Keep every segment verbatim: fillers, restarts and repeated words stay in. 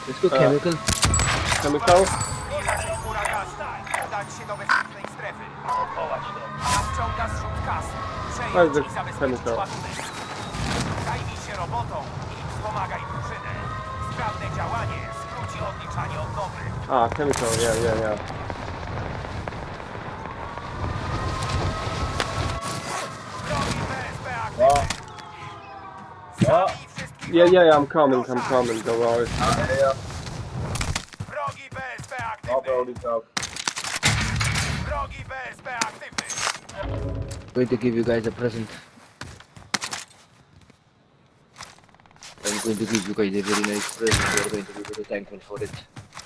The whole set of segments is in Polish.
Let's go chemical. Chemical? Where's the chemical? Zajmij się robotą i wspomagaj drużynę. Sprawne działanie skróci odliczanie od nowy. Ah, chemical, yeah, yeah, yeah. What? What? Yeah, yeah, I'm coming, I'm coming, don't worry. Yeah. Wrogi B S P Not aktywny. only so. Wrogi B S P aktywny. Going to give you guys a present. I'm going to give you guys a very nice present. You're going to be very thankful for it.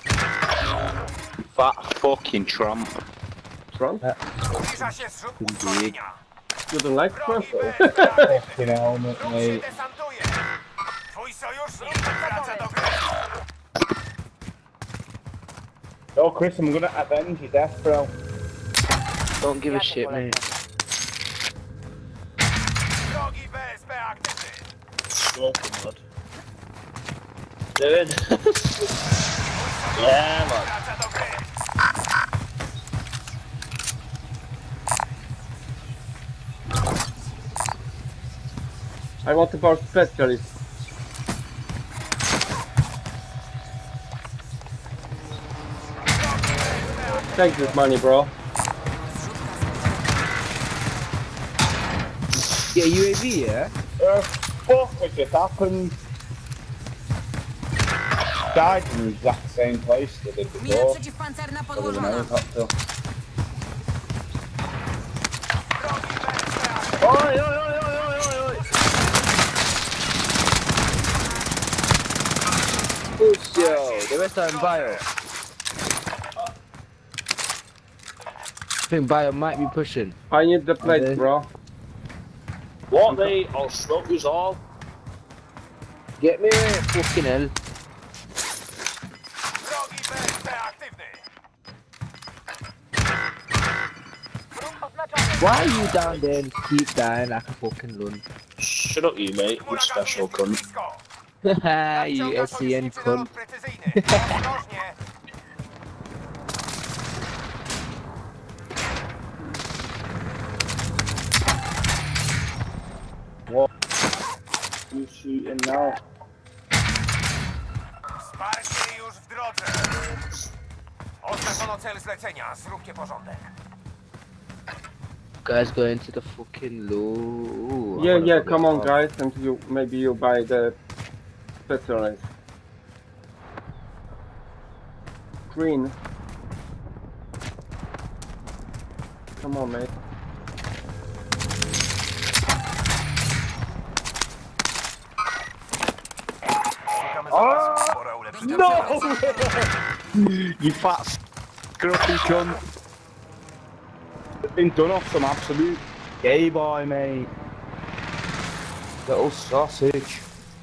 Fat fucking Trump. Trump? Zbliża się zrzut uzbrojenia. You don't like Trump? Wrogi B S P aktywny. Fucking helmet, Wróg się mate. desantuje. Twój sojusznik wraca do gry. Yo, Chris, I'm gonna avenge your death, bro. Don't give a shit, mate. Wrogi B S P aktywny. Smoking, lad. Do it. Yeah, man. Wraca do gry. I want to borrow specialist. Take this money, bro. Yeah, U A V, yeah? Uh, fuck, what just happened? Died in the exact same place that they did Mina before. przeciwpancerna There was an podłożona. helicopter. Oi, oi, oi, oi, oi, oi, oi. Push, yo. The rest are in bio. I think bio might be pushing. I need the plate, Okay. bro. What, mate? I'll smoke us all. Get me, fucking hell. Wrogi B S P aktywny. Why are you down there and keep dying like a fucking lun? Shut up, you, mate. You special cunt. Haha, you S C N cunt. Ostrożnie. What? Who's shooting now? Wsparcie już w drodze. Oznaczono cel zlecenia. Zróbcie porządek. Guys going to the fucking loo. I Yeah, wanna yeah, go come on, back. guys, and you maybe you buy the specialist. Green. Come on, mate. No! You fat scruffy cunt. They've been done off some absolute gay boy, mate. Little sausage.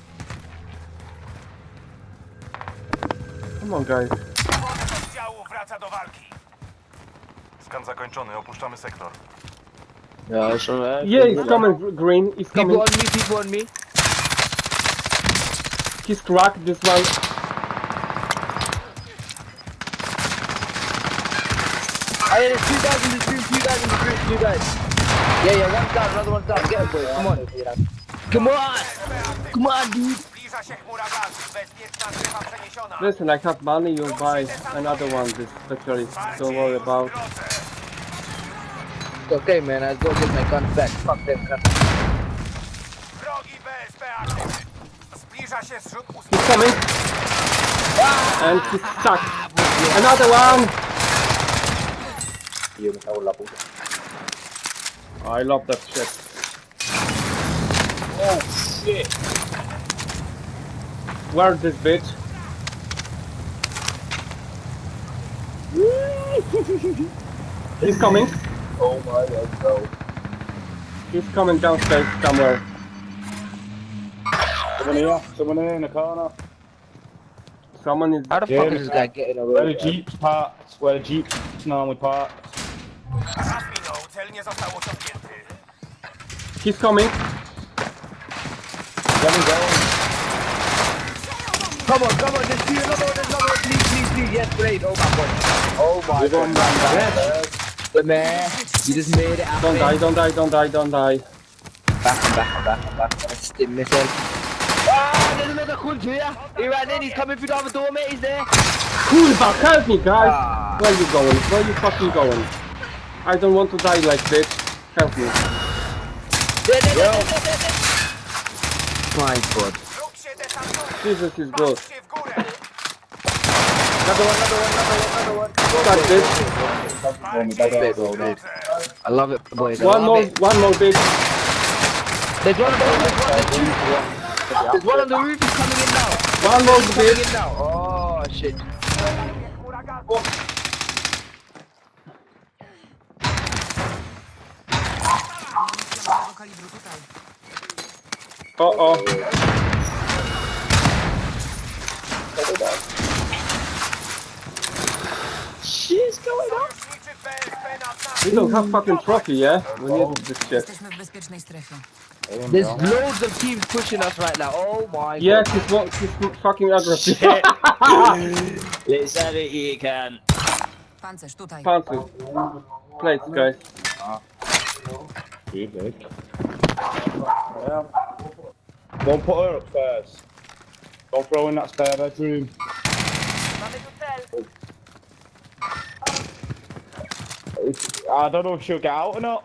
Come on, guys. Oddziału wraca do walki. Skan zakończony. Opuszczamy sektor. Yeah, it's alright. Yeah, he's coming, gr- green. He's People coming. on me, people on me. He's cracked. This one. Hey, there's two guys in this room, two guys in this room, two guys. Yeah, yeah, one's down, another one's down. Get him, boy. Come on. Come on. Come on, dude. Zbliża się chmura gazu. Bezpieczna strefa przeniesiona. Listen, I have money. You'll buy another one. This specialist. Don't worry about. Okay, man, I'll go get my gun back. Fuck them guns. Wrogi B S P aktywny. Zbliża się zrzut He's uzbrojenia. coming. And he's stuck. Another one. I love that shit. Oh, shit. Where's this bitch? He's coming. Oh my god, bro. He's coming downstairs somewhere. Someone here, someone here in the corner. Someone is. How the Yeah, fuck is this guy getting away? Where the with that? Jeep's parked, where the Jeep's normally parked. Czas minął. Cel nie został osiągnięty. He's coming. Let me go. Come on, come on, there's two, another one de-escalate. Oh my god. Oh my We're going god. round back. But man, you just made it happen. Don't die, don't die, don't die, don't die. Back, I'm back, I'm back, I'm back. Let's stim missile. Ah, there's another cunt here. He ran in, he's coming through the other door, mate. He's there. Kurva, help me, guys! Ah. Where you going? Where you fucking going? I don't want to die like this. Help me. There, there, there, there, there, there. My god. Wróg się desantuje. Jesus is good. Patrzcie w górę. Another one, another one, another one, another one. Start this. Big, bro, big. I love it, boys. I One love more, it. one more big. There's one on the roof, there's one on the roof. There's one on the roof, he's coming in now. One more He's coming big. in now. Oh, shit. Chmura gazu. Uh oh. Shit's going on. Sojuszniczy B S P nad nami. We don't have fucking trophy, yeah? We need this shit. Jesteśmy w bezpiecznej strefie. There's loads of teams pushing us right now. Oh my Yeah, god. he's, wa- he's fucking aggressive. Let's have it, you can. Pancerz tutaj. Panty. Plates, guys. Too big. Yeah. Don't put her up first. Don't throw in that spare bedroom. Mamy tu cel. It's, I don't know if she'll get out or not.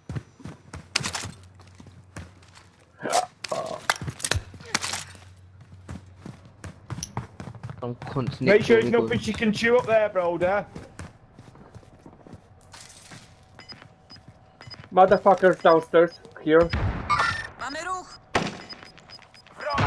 Some cunts Make sure nicked there's me, nothing she can chew up there, brother. Motherfuckers downstairs. Here. Mamy ruch! Wrogi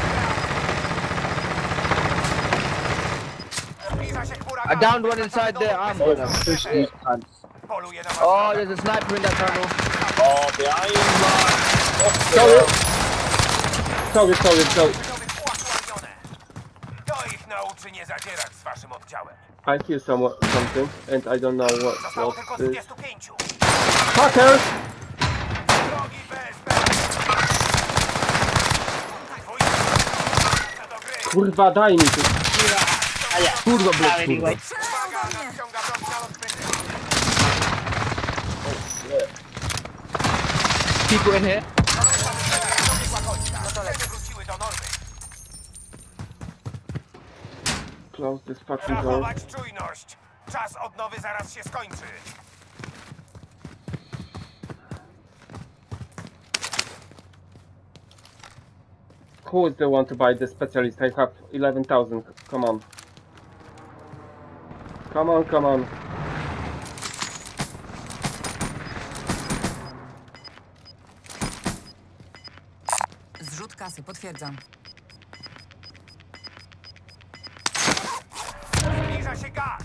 Zbliża się chmura I gazu. downed one inside there. I'm gonna push these cunts. Poluje na was. Oh, there's a sniper in that tunnel. Oh, behind, man. Sorry. Sorry, sorry, sorry. Gotowy uaktualnione. To ich nauczy nie zadzierać z waszym oddziałem. I hear some, something and I don't know what, Zostało tylko what is. dwudziestu pięciu. Fuckers! Wrogi B S P. Twój wrócę do gry. Kurwa, daj mi tu. Kurwa, blitz, kurwa. Uwaga, nadciąga wrogi nalot kryty. People in here. Cele wróciły do normy. Close this fucking door. Zachować czujność. Czas odnowy zaraz się skończy. Who is the one to buy the specialist? I have eleven thousand. Come on. Come on, come on. Zrzut kasy, potwierdzam. Zbliża się gaz.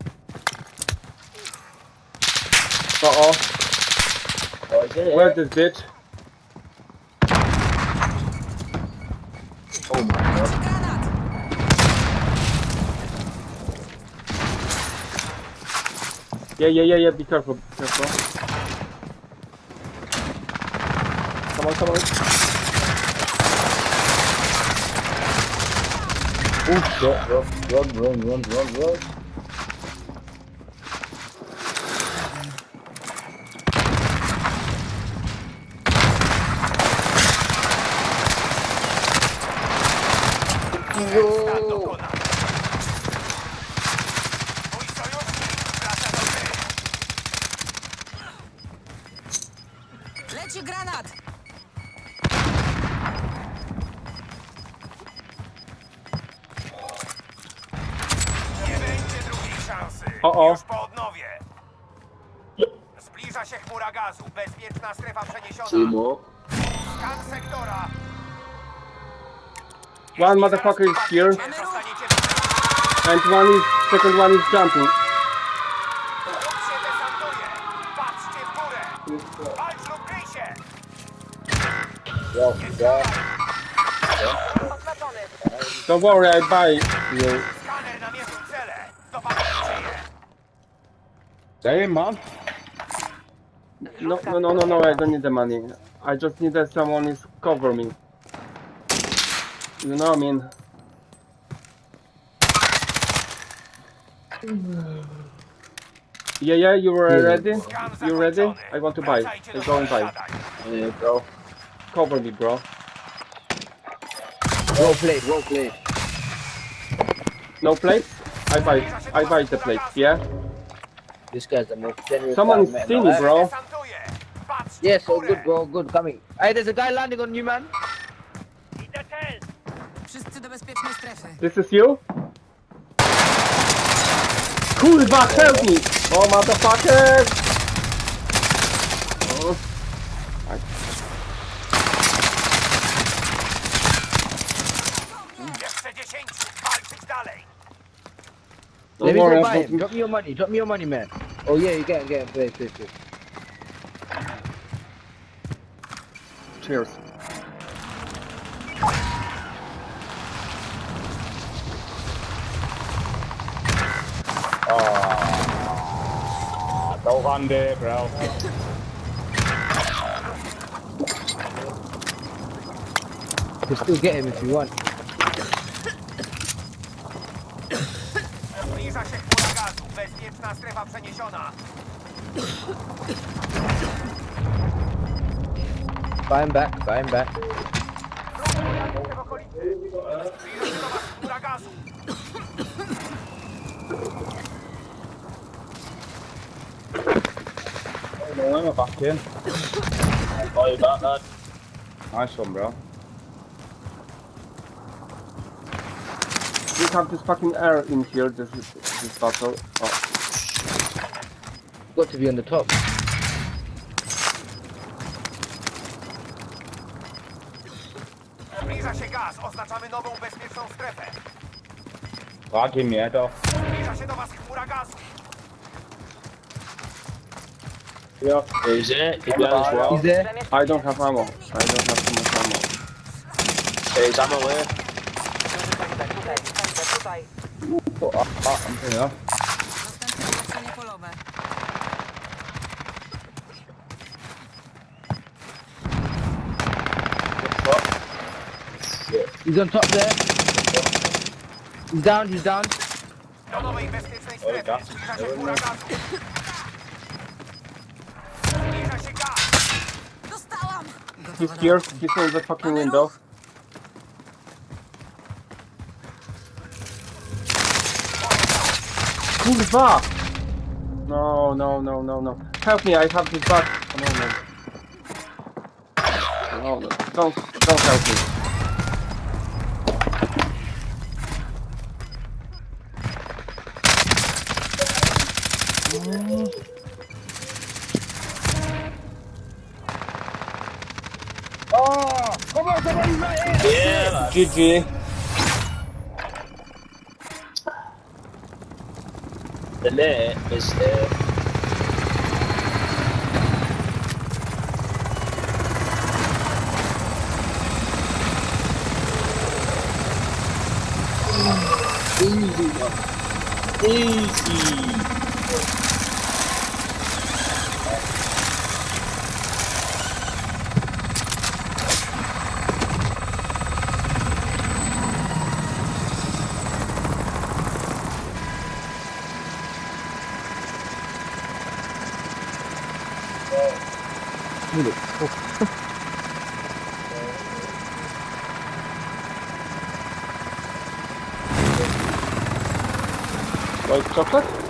Uh oh. Where's this bitch? Granat! Yeah, yeah, yeah, yeah. Be careful, be careful. Come on, come on. Oh shit, run, run, run, run, run, run. Stan dokonany. Twój sojusznik wraca do gry. Leci granat! Nie będzie drugiej szansy. O, o. Już po odnowie. Zbliża się chmura gazu. Bezpieczna strefa przeniesiona. Skan sektora. One motherfucker is here, Zostaniecie and one is second one is jumping. Wróg się desantuje. Patrzcie w górę. Walcz lub kryj się. Oznaczony. Don't worry, I buy you. Skaner namierzył cele. Dopadnijcie je. Damn, man. No, no, no, no, no, I don't need the money. I just need that someone is cover me. You know what I mean? Yeah, yeah, you were Yeah. ready? Skan You ready? zakończony. I want to buy. Wracajcie do I go and buy. sąsiada. Yeah, bro. Cover me, bro. Well played, well played. No plate? I buy. I buy the plate. Yeah. This guy's the most generous Someone guy is I've met in stealing, my life. bro. Desantuje. Patrz w Yes, oh górę. good bro, good coming. Hey, there's a guy landing on you, man. Idę cel. Wszyscy do bezpiecznej strefy. This is you? Kurwa, help me! Oh, motherfucker! Oh. Jeszcze dziesięciu. Walczyć dalej. Don't Let me worry, go I've buy got- him. Drop me your money, drop me your money, man. Oh yeah, you get him, get him. Please, please, please. Cheers. Oh. Don't run there, bro. You can still get him if you want. Zbliża się chmura gazu. Bezpieczna strefa przeniesiona. Buy him back, buy him back. Pojawił się w okolicy. Zbliża się do was chmura gazu. No, I'm back in. Oh, you got that? Nice one, bro. We have this fucking air in here. This is this battle. Oh. Got to be on the top. Zbliża się gaz. Oznaczamy nową bezpieczną strefę. Drag him, yeah, though. Zbliża się do was chmura gazu. Yeah. He's in it. He's behind as well. He's there. I don't have ammo. I don't have too much ammo. He's on my way. Oh, ah, ah, I'm here. Następne zlecenie polowe. He's on top there. He's down, he's down. Do nowej bezpiecznej Oj, strefy. gaz. Zbliża się chmura gazu. Zbliża się gaz. Dostałam! He's Gotowa do here. akcji. He's in the fucking Mamy window. ruch. Kurwa! No, no, no, no, no. Help me, I have this back. Come on, man. No, no. Don't, don't help me. Oh, come on, somebody right here. Yeah, man. G G. The net is there. Easy, man. Easy. White chocolate?